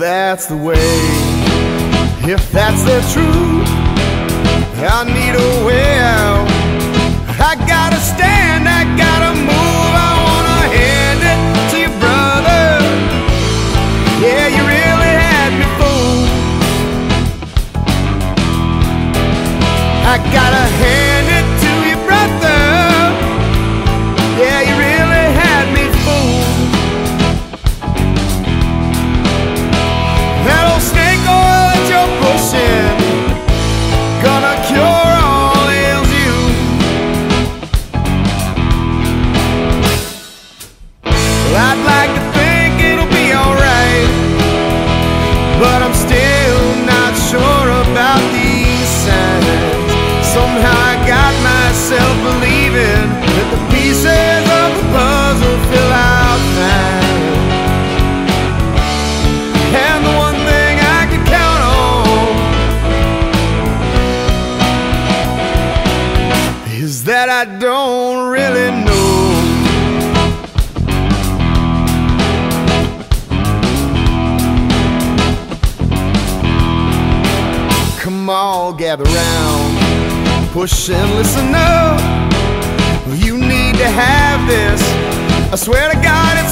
that's the way, if that's the truth, I need a way out. I gotta stand, I gotta move, I wanna hand it to your brother. Yeah, you really had me fooled. I gotta hand it to your brother. Yeah, you really had me fooled. That old snake oil that you're pushing, gonna cure all ails you. Well, I'd like to think it'll be alright, but I'm still not sure about these signs. Somehow I got myself believing that the pieces of the puzzle fill out fine. And the one thing I can count on is that I don't really know. Come on, gather round, push and listen up. You need to have this, I swear to God.